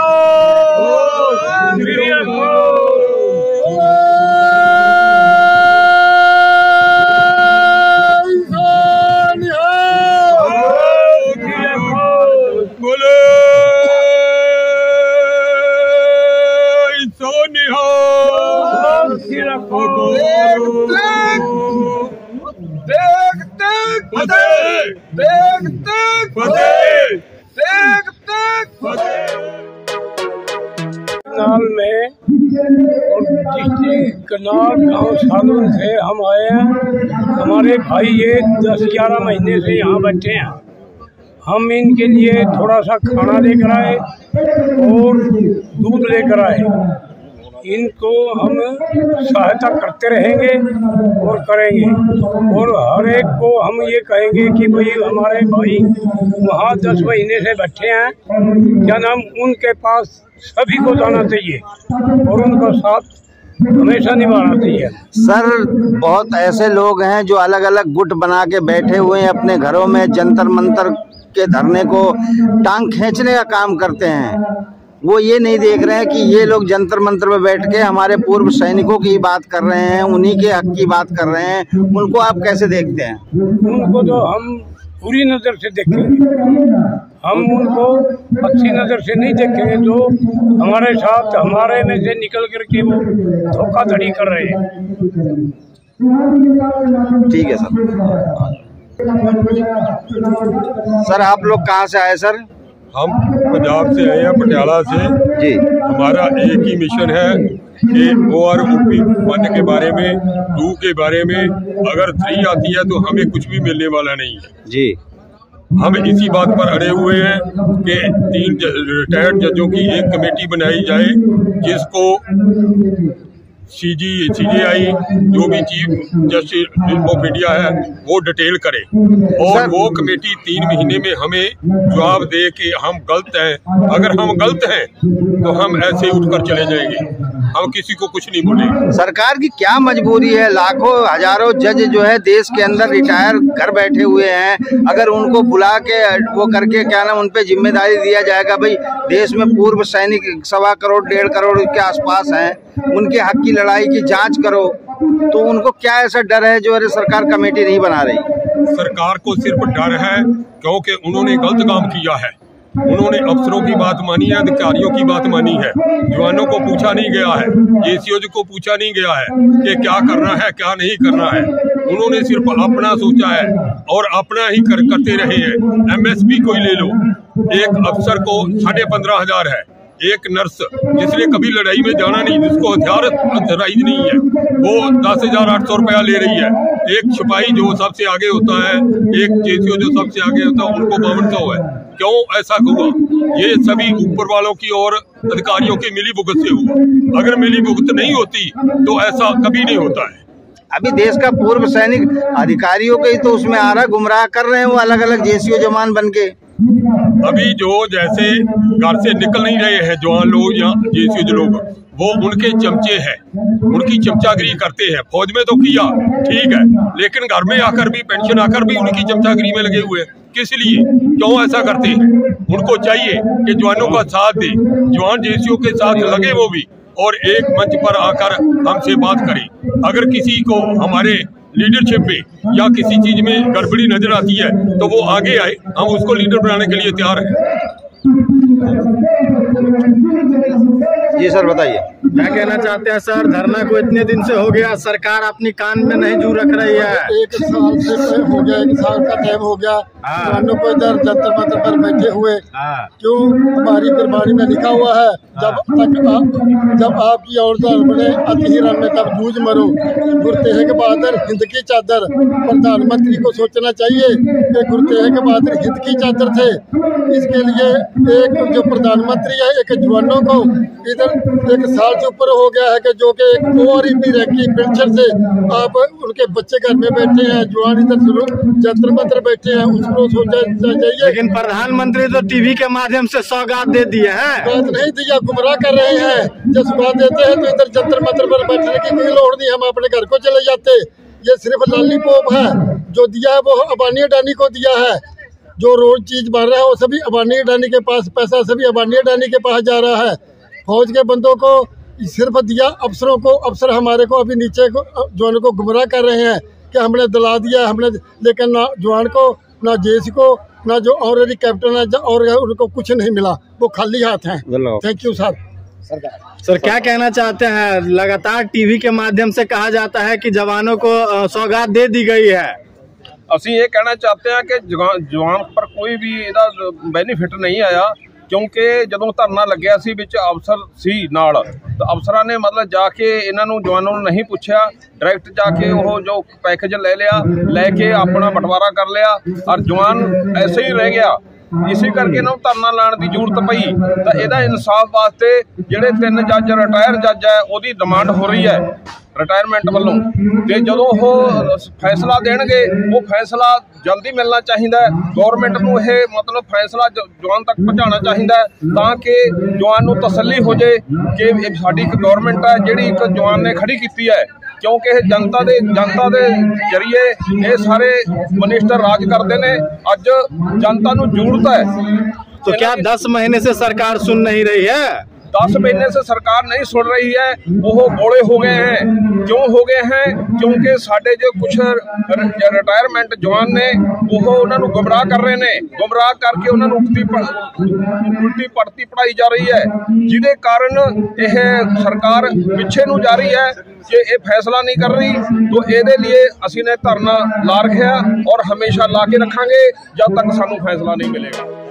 करनाल में और डिस्ट्रिक्ट करनाल गाँव सालों से हम आए हैं। हमारे भाई ये 10-11 महीने से यहाँ बैठे हैं। हम इनके लिए थोड़ा सा खाना लेकर आए और दूध लेकर आए। इनको हम सहायता करते रहेंगे और करेंगे, और हर एक को हम ये कहेंगे कि भाई हमारे भाई वहाँ 10 महीने से बैठे हैं, क्या नाम, उनके पास सभी को जाना चाहिए और उनका साथ हमेशा निभाना चाहिए। सर, बहुत ऐसे लोग हैं जो अलग अलग गुट बना के बैठे हुए हैं अपने घरों में, जंतर मंतर के धरने को टांग खींचने का काम करते हैं। वो ये नहीं देख रहे हैं कि ये लोग जंतर मंतर में बैठ के हमारे पूर्व सैनिकों की बात कर रहे हैं, उन्हीं के हक की बात कर रहे हैं। उनको आप कैसे देखते हैं? उनको तो हम पूरी नज़र से देखेंगे, हम उनको अच्छी नज़र से नहीं देखेंगे जो हमारे साथ हमारे में से निकल करके वो धोखाधड़ी कर रहे हैं। ठीक है सर, आप लोग कहाँ से आए सर? हम पंजाब से आए हैं, पटियाला से जी। हमारा एक ही मिशन है कि OROP फंड के बारे में, 2 के बारे में, अगर 3 आती है तो हमें कुछ भी मिलने वाला नहीं है जी। हम इसी बात पर अड़े हुए हैं कि 3 रिटायर्ड जजों की एक कमेटी बनाई जाए, जिसको CJI जो भी चीफ जस्टिस ऑफ इंडिया है वो डिटेल करे, और वो कमेटी 3 महीने में हमें जवाब दे कि हम गलत हैं। अगर हम गलत हैं तो हम ऐसे उठकर चले जाएंगे, हम किसी को कुछ नहीं बोलेंगे। सरकार की क्या मजबूरी है? लाखों हजारों जज जो है देश के अंदर रिटायर घर बैठे हुए हैं, अगर उनको बुला के वो करके क्या नाम, उन पे जिम्मेदारी दिया जाएगा, भाई देश में पूर्व सैनिक 1.25 करोड़ 1.5 करोड़ के आसपास हैं, उनके हक की लड़ाई की जांच करो, तो उनको क्या ऐसा डर है जो अरे सरकार कमेटी नहीं बना रही? सरकार को सिर्फ डर है क्योंकि उन्होंने गलत काम किया है। उन्होंने अफसरों की बात मानी है, अधिकारियों की बात मानी है, जवानों को पूछा नहीं गया है, JCOज को पूछा नहीं गया है कि क्या करना है क्या नहीं करना है। उन्होंने सिर्फ अपना सोचा है और अपना ही करते रहे हैं। MSP को ही ले लो, एक अफसर को 15,500 है, एक नर्स जिसने कभी लड़ाई में जाना नहीं, जिसको हथियार नहीं है, वो 10,800 रुपया ले रही है। एक सिपाही जो सबसे आगे होता है, एक JCO जो सबसे आगे होता है, उनको 5200 है। क्यों ऐसा हुआ? ये सभी ऊपर वालों की और अधिकारियों की मिली भुगत से हुआ। अगर मिली भुगत नहीं होती तो ऐसा कभी नहीं होता है। अभी देश का पूर्व सैनिक अधिकारियों के ही तो उसमें आ रहा, गुमराह कर रहे हैं वो अलग अलग JCO जवान बन के। अभी जो जैसे घर से निकल नहीं रहे हैं जवान लोग या JCO लोग, वो उनके चमचे हैं, उनकी चमचागिरी करते हैं। फौज में तो किया ठीक है, लेकिन घर में आकर भी, पेंशन आकर भी उनकी चमचागिरी में लगे हुए हैं। किस लिए, क्यों ऐसा करते हैं? उनको चाहिए कि जवानों का साथ दे, जवान JCO के साथ लगे वो भी, और एक मंच पर आकर हमसे बात करें। अगर किसी को हमारे लीडरशिप में या किसी चीज में गड़बड़ी नजर आती है तो वो आगे आए, हम उसको लीडर बनाने के लिए तैयार हैं। जी सर, बताइए क्या कहना चाहते हैं सर? धरना को इतने दिन से हो गया, सरकार अपनी कान में नहीं जू रख रही है। 1 साल से हो गया, 1 साल का टाइम हो गया, किसानों को इधर जंतर मंतर पर बैठे हुए। क्यों? हमारी कुर्बानी में लिखा हुआ है, जब आपकी औरत बने अति रन में तब जूझ मरो। गुरु तेग बहादुर हिंद की चादर, प्रधानमंत्री को सोचना चाहिए कि गुरु तेग बहादुर हिंद की चादर थे। इसके लिए एक जो प्रधानमंत्री है, एक जवानों को इधर 1 साल से ऊपर हो गया है कि जो कि एक OROP की पेंशन से आप उनके बच्चे घर में बैठे हैं, जवान इधर जंतर मंतर बैठे हैं, उसको सोचा चाहिए। लेकिन प्रधानमंत्री तो टीवी के माध्यम से सौगात दे दिए हैं। बात नहीं दिया, गुमराह कर रहे हैं। जब सौगात देते हैं तो इधर जंतर मंतर पर बैठने की कोई लोड़ नहीं, हम अपने घर को चले जाते। ये सिर्फ लॉलीपॉप है जो दिया है, वो अबानी अडानी को दिया है। जो रोड चीज बन रहा है वो सभी अबानी अडानी के पास, पैसा सभी अबानी अडानी के पास जा रहा है। फौज के बंदों को सिर्फ दिया अफसरों को, अफसर हमारे को अभी नीचे को जवानों को गुमराह कर रहे हैं कि हमने दिला दिया हमने, लेकिन ना जवान को ना जेसी को ना जो ऑलरेडी कैप्टन है और उनको कुछ नहीं मिला, वो खाली हाथ हैं। Thank you sir. सर क्या कहना चाहते हैं? लगातार टीवी के माध्यम से कहा जाता है कि जवानों को सौगात दे दी गई है। ਅਸੀਂ ਇਹ ਕਹਿਣਾ ਚਾਹते हैं कि जवान पर कोई भी ਇਹਦਾ ਬੈਨੀਫਿਟ नहीं आया, क्योंकि ਜਦੋਂ ਧਰਨਾ ਲੱਗਿਆ ਸੀ ਵਿੱਚ ਅਫਸਰ ਸੀ ਨਾਲ, ਤਾਂ ਅਫਸਰਾਂ ਨੇ ਮਤਲਬ ਜਾ ਕੇ ਇਹਨਾਂ ਨੂੰ ਜਵਾਨਾਂ ਨੂੰ ਨਹੀਂ ਪੁੱਛਿਆ, ਡਾਇਰੈਕਟ ਜਾ ਕੇ ਉਹ ਜੋ ਪੈਕੇਜ ਲੈ ਲਿਆ, ਲੈ ਕੇ ਆਪਣਾ ਬਟਵਾਰਾ ਕਰ ਲਿਆ ਔਰ ਜਵਾਨ ਐਸੇ ਹੀ ਰਹਿ ਗਿਆ। इसी करके इन्हों धरना लाने की जरूरत पई। तो यदा इंसाफ वास्ते ਜਿਹੜੇ 3 जज रिटायर जज है ਉਹਦੀ डिमांड हो रही है रिटायरमेंट वालों, तो जो वो फैसला देणगे वो फैसला जल्दी मिलना चाहिए। गौरमेंट को यह मतलब फैसला जवान तक पहुँचाना चाहिए ताकि जवान को तसल्ली हो जाए कि साडी एक गौरमेंट है जिहड़ी एक जवान ने खड़ी की है, क्योंकि जनता दे जरिए ये सारे मिनिस्टर राज करते हैं। अज जनता को जरूरत है। तो क्या 10 महीने से सरकार सुन नहीं रही है? 10 महीने से सरकार नहीं सुन रही है। वो बोले हो गए हैं। क्यों हो गए हैं? क्योंकि साडे जो कुछ रिटायरमेंट जवान ने वो उन्होंने गुमराह कर रहे हैं, गुमराह करके उन्होंने उल्टी पड़ती पढ़ाई जा रही है, जिदे कारण यह सरकार पिछे नूं जा रही है कि ये फैसला नहीं कर रही। तो ये लिए असी ने धरना ला रखा और हमेशा ला के रखांगे जब तक सानू फैसला नहीं मिलेगा।